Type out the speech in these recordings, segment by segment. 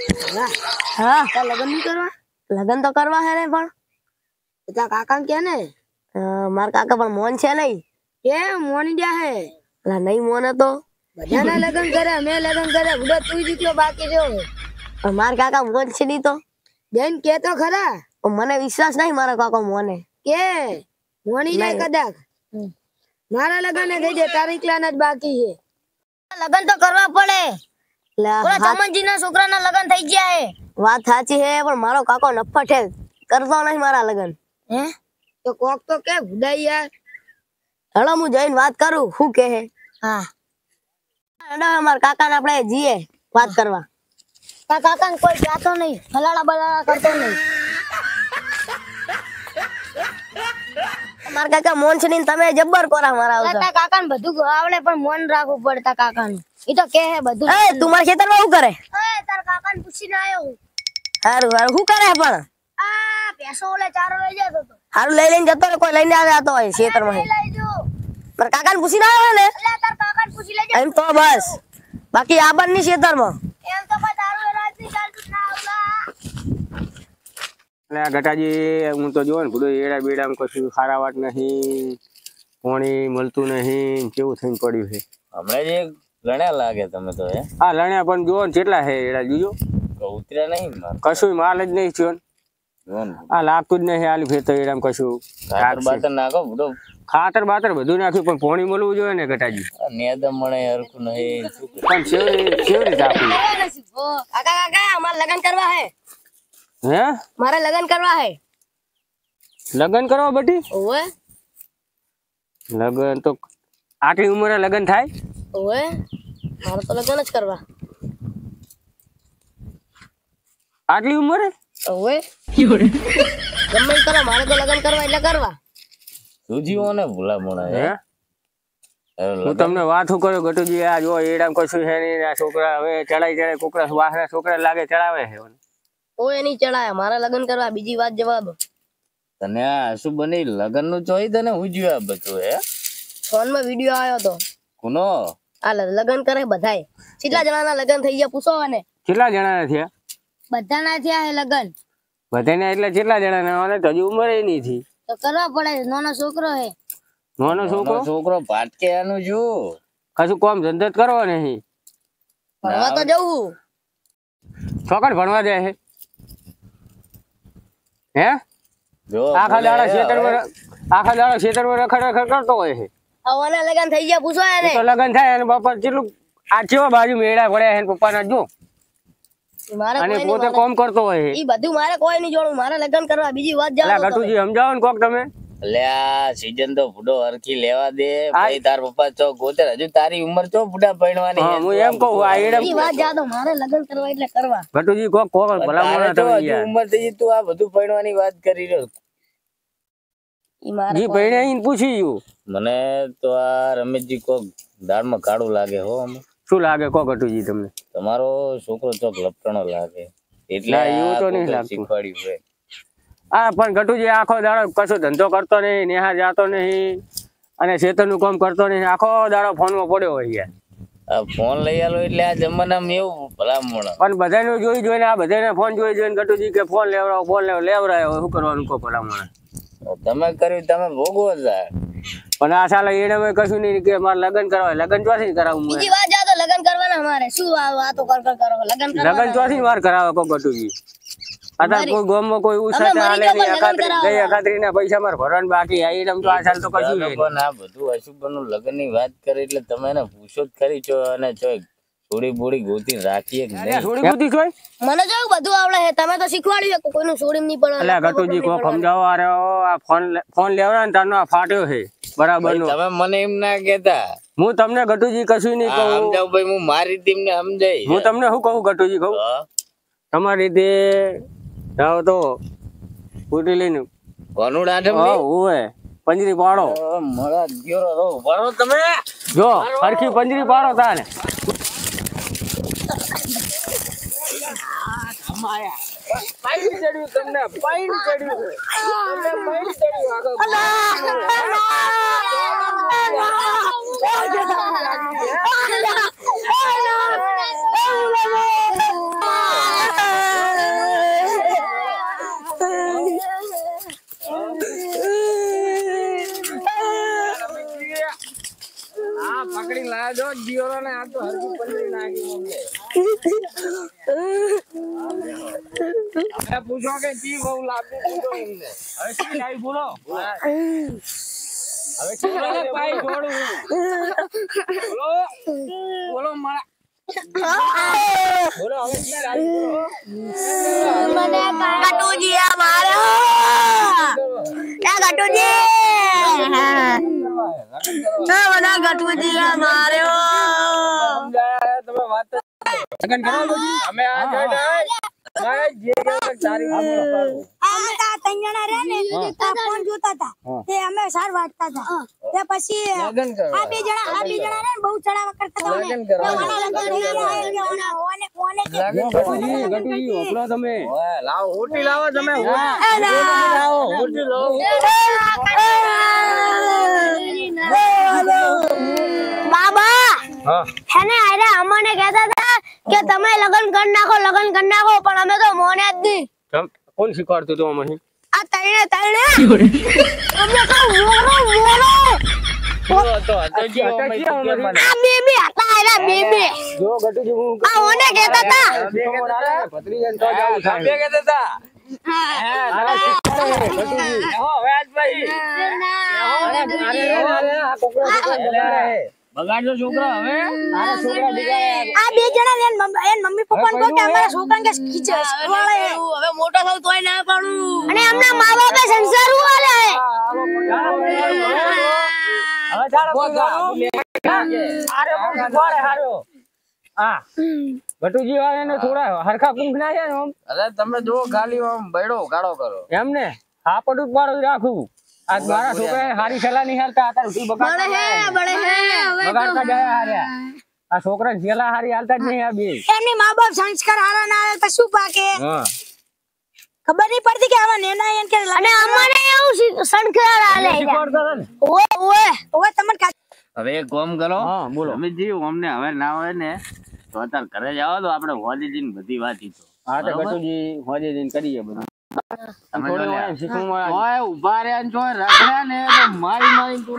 हाँ તાર લગન નહીં કરવા? लगन तो करवा है ने पण તાર કાકાને કે ને मार काका पण मोन छे नहीं કે મોની ગયા હે ला नहीं मोन तो બધાના લગન કરે મેં લગન કરે બુડો તું દીકરો બાકી રહ્યો पर मार काका मोन छे नहीं तो બેન કે તો ખરા मने विश्वास नहीं मारा काका मोने કે મોની જાય કદાચ મારા લગન થઈ જાય તારીખ લાના જ બાકી છે लगन तो करवा पड़े ઓલા ચમનજીના છોકરાના લગન થઈ ગયા હે बात साची है पर मारो काको नफट है करतो नहीं मारा लगन હે તો કોક તો કે ભુડાઈ યાર हेलो मु जईन बात करू हु के है હા हेलो मार काका ने आपणे जीए बात करवा તાર કાકાને કોઈ જાતો નહીં ફલાડા બલાડા કરતો નહીં मार काका मोन छे नहीं तमे जब्बर कोरा मारा आवतो તાર કાકાને બધું આવડે પણ મન રાખવું પડે તાર કાકાનું ઈ તો કે હે બધું ए तू मार खेतर में हु करे એ તાર કાકાને પૂછીને આવ્યો હું हारू हारू हु करे पण આ પેસો ઓલે ચારો લઈ જતો તો हारू लई लेने जतो रे कोई लईने आवे आतो है खेतर में લઈ જો पर काका ने पूछी ना आवे ने એટલે તાર કાકાને પૂછી લેજે एम तो बस बाकी आबन नी खेतर में એમ તો કોઈ તારું રાતની ચાલતું ના આવલા એટલે આ ગટાજી હું તો જોઉં ને બધું એડા બેડામાં કશું ખારા વાત નહીં પાણી મળતું નહીં કેવું થઈને પડ્યું છે હમણાં જે લણ્યા લાગે તમે તો હે આ લણ્યા પણ જોવો ને કેટલા છે એડા જોજો ઉતર્યા નહીં માર કશું માલ જ નહીં થયો ને. જોન આ લાગતું જ નહીં આલી ફેર તો એડામાં કશું ખાતર બાતર નાખો બુડો ખાતર બાતર બધું નાખ્યું પણ પાણી મળવું જોઈએ ને ગટાજી નેદમ મળે હરખું નહીં શું કરે? પણ કેવી રીતે આપ્યું काका काका हमारा लगन करवा है હે मारे लगन करवा है લગન કરવા બટી ओए લગન તો આટલી ઉંમરે લગન થાય ओए मारे तो लगन ज करवा આટલી ઉંમરે ओए गम्मे करो मारे तो लगन करवा એટલે કરવા સુજીઓ ને ભૂલા મોણા હે હે હું તમને વાત શું કરું ગટુજી આ જો એડામાં કશું છે નહીં આ છોકરા હવે ચડાઈ કોકરા વાહના છોકરા લાગે ચડાવે છે ઓએ નહીં ચડાયા મારે લગન કરવા બીજી વાત જવા દો તને આ શું બની લગન નું ચોઈ તને ઉજ્યું આ બધું હે ફોન માં વિડિયો આવ્યો તો કુનો આ લગન કરે બધાય કેટલા જણાના લગન થઈ ગયા પૂછો અને કેટલા જણા થયા બધાના થયા હે લગન બધાને એટલે કેટલા જણા અને તો હજુ ઉંમર નહીં થઈ તો કરવા પડે નાનો છોકરો હે નાનો છોકરો છોકરો પાટકે આનું જો કશું કોમ ધંધો જ કરવો નહીં ભણવા તો જવું છોકરા ભણવા જાય છે હે જો આખા દાડા ખેતરમાં રખડ કરતો હોય છે આવવાના લગન થઈ ગયા પૂછો એને તો લગન થાય અને બાપા કેટલું આ કેવા બાજુ મેળા પડ્યા છે પપ્પાના જો મારે અને કોઈ પોતે કોમ કરતો હોય છે ઈ બધું મારે કોઈ નહીં જોડું મારે લગન કરવા બીજી વાત જાવ એટલે ગટુજી સમજાવો ને કોક તમે લે આ સીઝન તો બુડો હરખી લેવા દે ભાઈ તાર પપ્પા ચો ગોતર હજુ તારી ઉંમર ચો બુડા પૈણવાની હા હું એમ કહું આ એડમ ઈ વાત જાવ તો મારે લગન કરવા એટલે કરવા ગટુજી કોક ભલા મોણા તમે હજુ યાર ઉંમર થઈ તું આ બધું પૈણવાની વાત કરી રહ્યો ઈ મારે જી પૈણે આઈને પૂછી ગયું મને તો આ રમેશજી કોક દાળમાં કાળું લાગે હો અમે શું લાગે કો ગટુજી તમને તમારો છોકરો ચોક લપટણો લાગે એટલે ના, એવું તો આ નહીં કોકે લાગતું. શીખવાડ્યું છે હા પણ ગટુજી આખો દાડો કશો ધંધો કરતો નહીં નેહા જાતો નહીં અને ખેતરનું કામ કરતો નહીં આખો દાડો ફોનમાં પડ્યો હોય યાર આ ફોન લઈ આલો એટલે આ જમાનામાં એવું ભલામણ પણ બધાને જોઈને આ બધાને ફોન જોઈને ગટુજી કે ફોન લેવરાયો શું કરવાનું કો ભલામણ તમે કર્યું તમે ભોગવો જા પણ આ સાલા એને કશું નહીં કે મારે લગન કરવા લગન ચોથી કરાવું બીજી વાત જાવ તો લગન કરવાના અમારે શું આ વાતો કર કરો લગન લગન ચોથી વાર કરાવે કો ગટુજી અત્યારે કોઈ ગામમાં કોઈ ઉસાતે હાલે નહીં અખાત્રી ના પૈસા મારે ભરવાનું બાકી આ એમ તો આ સાલ તો કશું નહીં પણ આ બધું અશુભનું લગન ની વાત કરી એટલે તમે એને પૂછો જ ખરી છો અને છો થોડી બોડી ગોતી રાખીએ કે નહીં થોડી બુદ્ધિ જોઈ મને જો બધું આવડે છે તમે તો શીખવાડ્યું છે કોઈનું છોડીમ નહીં પડે એટલે ગટુજી કો સમજાવો અરે આ ફોન લેવડા ને તારનો આ ફાટ્યો છે બરાબર નો તમે મને એમ ના કેતા હું તમને ગટુજી કશું નહીં કહું સમજાવ ભાઈ હું મારી ટીમ ને સમજાઈ હું તમને શું કહું ગટુજી કહું તમારી રીતે જાઓ તો ફૂટી લઈને કોનું ડાઢમ હા ઓએ પંજરી પાડો મળા ગયો રહો ભરો તમે જો હરખી પંજરી પાડો તાને પાણી ચડ્યું તમને પાણી ચડ્યું જીવોને આ તો હરકી પંદરી નાખી મને પૂછો કે જી બહુ લાગુ પૂછો એમને હવે શું લાવી બોલો હવે કેવડે પાઈ જોડું બોલો બોલો મારા બોલો હવે જી લાવી બોલો મને ગટુજી આ મારો એ ગટુજી મને ગટુજી આ માર્યો તમે વાત લગન કરો અમે આ જોઈને મારે જે તારી અમે તા ત્રણ જણા રે ને તા ફોન જોતા હતા તે અમે સાર વાટતા હતા તે પછી લગન કરો આ બે જણા રે ને બહુ ચડાવા કરતા હતા લગન કરો ગટુજી ઓપડો તમે લાવો હોટી લાવો તમે લાવો હોટી લાવો બાબા હા હેને આરે અમને કહેતા હતા કે તમે લગન કરી નાખો પણ અમે તો મોને જ નહીં કોણ શીખવાડતું તું અમને આ તણે અમે કહું મોરો તો જી આ બેબી હતા આરા બેબી જો ગટુજી હું આ ઓને કહેતા હતા ભત્રીજાને તો જાવું થાય બે કહેતા હતા બગાડજો છોકરો હવે આ બે જણા એન મમ્મી પપ્પા કહો કે અમારા છોકરાને કે ખીચે વાળે હવે મોટો થાવ તોય ના પાડું અને એમના મા બાપે સંસાર વાળે ગટુજી વાળાને થોડા હરખા કુંભ ના છે ને આમ અરે તમે જો ખાલી આમ બૈડો ગાળો કરો એમને આ પડું પાડું રાખું આ મારા છોકરા હારી સલાહ નહીં હાલતા અત્યારે સુધી બગાડતા જાય હાર્યા આ છોકરા જેલા હારી હાલતા જ નહીં આ બે એમની મા બાપ સંસ્કાર હારા ના આવે તો શું પાકે હા ખબર નહીં પડતી કે આવા નેના એન કે અને અમારે એવું સંસ્કાર હાલે શીખવાડતા હતા ને ઓએ તમને હવે એક કામ કરો હા બોલો તમે જીવ અમને હવે ના હોય ને તો અત્યારે ઘરે જાવ તો આપણે હોલી જઈને બધી વાત ઈતો હા તો ગટુજી હોજે જઈને કરીએ બધું તમે થોડું જો એમ શીખવું મળે ઓય ઉભા રહ્યા ને જો રખડ્યા ને તો મારી તું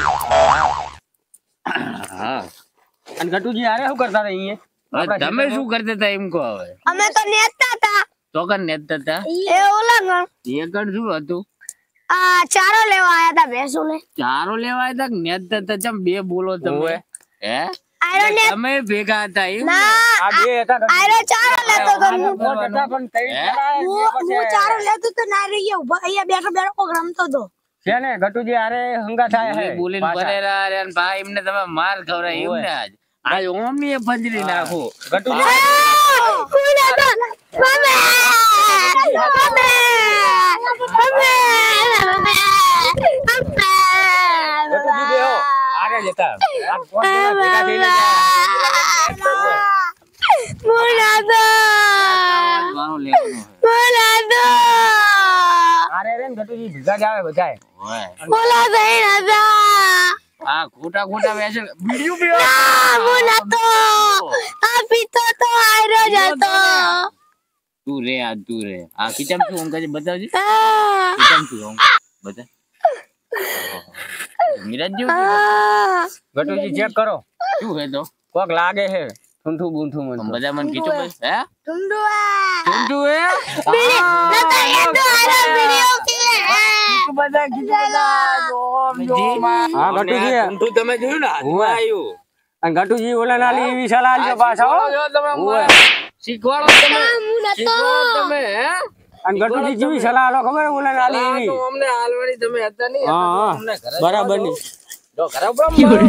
હા અને ગટુજી આરે શું કરતા હતા અહીંયા હવે તમે શું કરતા હતા એમ કહો હવે અમે તો નેતા હતા તો કર નેતા હતા એ ઓલા એકડ શું હતું આ ચારો લેવા આયા હતા ભેંસો ને ચારો લેવા હતા કે નેતા હતા ચમ બે બોલો તમે હે આયરો ને તમે ભેગા હતા એમ ના આ બે હતા આયરો ચારો લેતો તો હું કરતા પણ તઈ ચારો લેતો તો ના રહી ઉભા અહીંયા બેઠો કોક રમતો તો છે ને ગટુજી આરે હંગા થાય હે બોલીને પરેરા રે ને ભાઈ એમને તમે માર ખવરાય એમને આજ ઓમની એ ફંજરી નાખો ગટુજી ગટુજી બેહો આરે જતા આ કોણ ભેગા થઈને મારો લેવાનો આરે રે ને ગટુજી ભેગા જ આવે બધાય હોય બોલા થઈ આ ખોટા ખોટા વેચે વિડિયો બે આ પીતો તો આયરો જતો તું રે આ કિચમ શું હું કહે બતાવજે કિચમ શું હું બતા મિરાજ જેવું ગટુજી ચેક કરો શું હે તો કોક લાગે છે ઠુંઠું બુંઠું મને બધા મને કીચું બસ હે ટુંડુઆ તું હે બધા કીચું હા ગટુજી તું તમે જોયું ને હાથમાં આવ્યું અને ગટુજી ઓલા નાલી એવી સલાહ આલજો પાછા હો શીખવાડો તમે હે અને ગટુજી જેવી સલાહ આલો ખબર ઓલા નાલી એવી તો અમને હાલવાની તમે હતા નહીં હા હા અમને ઘરે બરાબર ની જો ઘરે ઉપર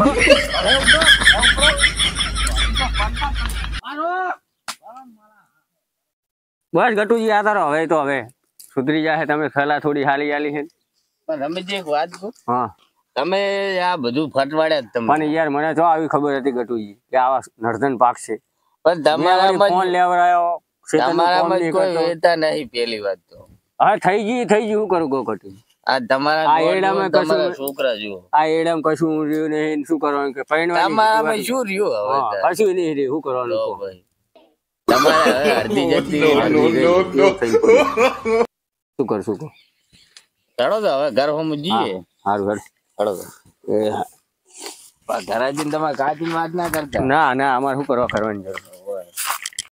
બસ ગટુજી આ તારો હવે તો હવે સુધરી જાય તમે સલાહ થોડી હાલી આલી છે પણ તમે જે એક વાત કહો હા તમે આ બધું ફટવાડ્યા જ તમે પણ યાર મને તો આવી ખબર હતી ગટુજી કે આવા નર્ધન પાક છે પણ તમારામાં ફોન લેવરાયો તમારામાં કોઈ વેતા નહીં પેલી વાત તો હા થઈ ગઈ શું કરું ગો ગટુજી આ તમારા આ એડામાં તમારા કશું છોકરા જુઓ આ એડમ કશું રહ્યું નહીં શું કરવાનું કે તમારામાં શું રહ્યું હવે તાર? કશું નહીં રહ્યું શું કરવાનું લો કહો. ભાઈ તમારે હવે અડધી જતી શું કર શું કહો ચડો તો હવે ઘર હોમ જઈએ સારું ઘર ચડો તો એ હા. પણ ઘરે જઈને તમારે કાચી વાત ના કરતા. ના ના અમારે શું કરવા કરવાની જરૂર?